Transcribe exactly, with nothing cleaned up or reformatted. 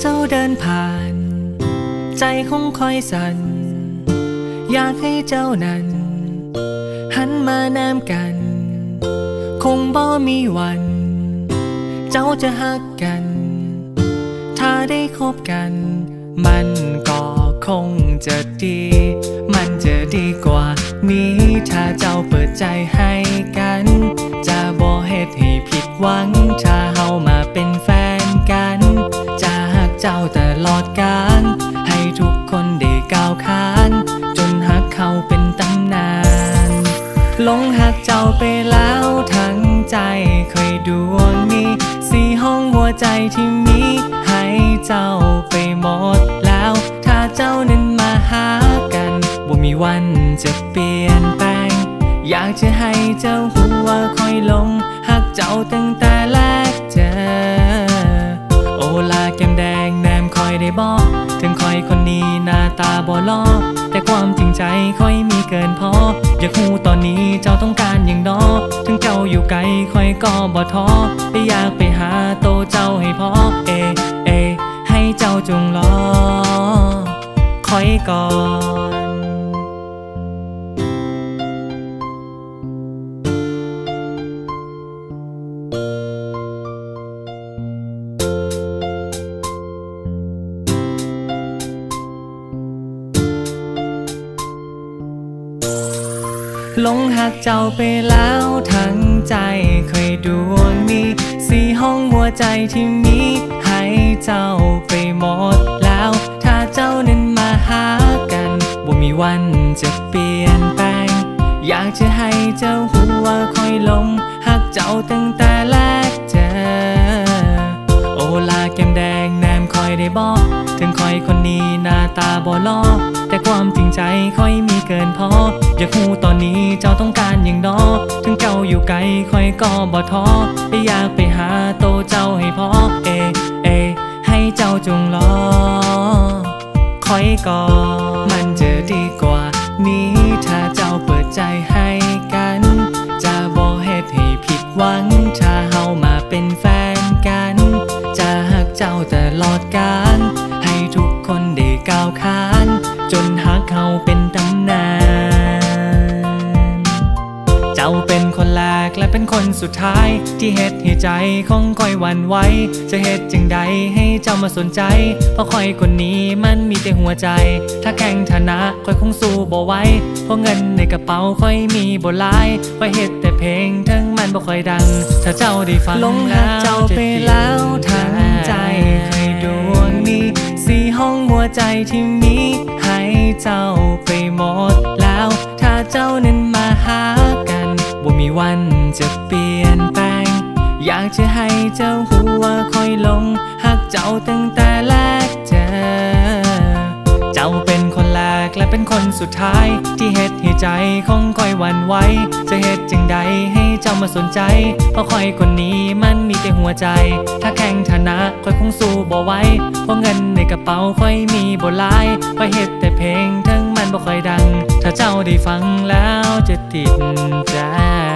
เจ้าเดินผ่านใจคงคอยสั่นอยากให้เจ้านั้นหันมาแนมกันคงบ่มีวันเจ้าจะฮักกันถ้าได้คบกันมันก็คงจะดีมันจะดีกว่านี้ถ้าเจ้าเปิดใจให้กันจะบ่เฮ็ดให้ผิดหวังถ้าเฮามาเป็นแฟนกันจะฮักเจ้าตลอดกาลให้ทุกคนได้ก้าวขานจนฮักเขาเป็นตำนานหลงฮักเจ้าไปแล้วทั้งใจเคยดวงนี้สีห้องหัวใจที่มีให้เจ้าไปหมดแล้วถ้าเจ้านั้นมาหากันบ่มีวันจะเปลี่ยนแปลงอยากจะให้เจ้าหัวคอยหลงฮักเจ้าตั้งแต่แรกเจอโอลาแก้มแดงแนมคอยได้บอกถึงคอยคนนี้หน้าตาบ่หล่อแต่ความจริงใจคอยมีเกินพออยากหูตอนนี้เจ้าต้องการอย่างน้อถึงเจ้าอยู่ไกลคอยก็บ่ท้อแต่อยากไปหาโตเจ้าให้พอเอเอให้เจ้าจงรอคอยก่อนหลงหักเจ้าไปแล้วทั้งใจเคยดวงนี้สีห้องหัวใจที่มีให้เจ้าไปหมดแล้วถ้าเจ้านั้นมาหากันบ่มีวันจะเปลี่ยนแปลงอยากจะให้เจ้าหัวคอยหลงหักเจ้าตั้งแต่แรกเจอโอลาแก้มแดงแนมคอยได้บอกถึงคอยคนนี้หน้าตาบ่หล่อแต่ความจริงใจคอยมีเกินพออยากหูตอนนี้เจ้าต้องการอย่างน้อถึงเจ้าอยู่ไกลคอยก็บ่ท้อแต่อยากไปหาโตเจ้าให้พอเอเอให้เจ้าจงรอคอยก่อนมันจะดีกว่านี้ถ้าเจ้าเปิดใจให้กันจะบ่เฮ็ดให้ผิดหวังถ้าเฮามาเป็นแฟนกันจะฮักเจ้าตลอดกาลให้ทุกคนได้ก้าวขานจนฮักเขาเป็นตำนานเจ้าเป็นคนแรกและเป็นคนสุดท้ายที่เฮ็ดให้ใจของคอยหวั่นไหวจะเฮ็ดจังใดให้เจ้ามาสนใจเพราะคอยคนนี้มันมีแต่หัวใจถ้าแข่งฐานะคอยคงสู้บ่ไหวเพราะเงินในกระเป๋าคอยมีบ่หลายคอยเฮ็ดแต่เพลงทั้งมันบ่ค่อยดังถ้าเจ้าได้ฟังหลงหักเจ้าไปแล้วทั้งใจเคยดวงนี้สีห้องหัวใจที่มีให้เจ้าไปหมดแล้วถ้าเจ้านั้นมาหากันบ่มีวันจะเปลี่ยนแปลงอยากจะให้เจ้าหัวคอยหลงหักเจ้าตั้งแต่แรกเจอเจ้าเป็นคนแรกและเป็นคนสุดท้ายที่เฮ็ดให้ใจของคอยหวั่นไหวจะเฮ็ดจังใดให้เจ้ามาสนใจเพราะคอยคนนี้มันมีแต่หัวใจถ้าแข่งฐานะคอยคงสู้บ่ไหวเพราะเงินในกระเป๋าคอยมีบ่หลายคอยเฮ็ดแต่เพลงทั้งมันบ่ค่อยดังถ้าเจ้าได้ฟังแล้วจะติดใจ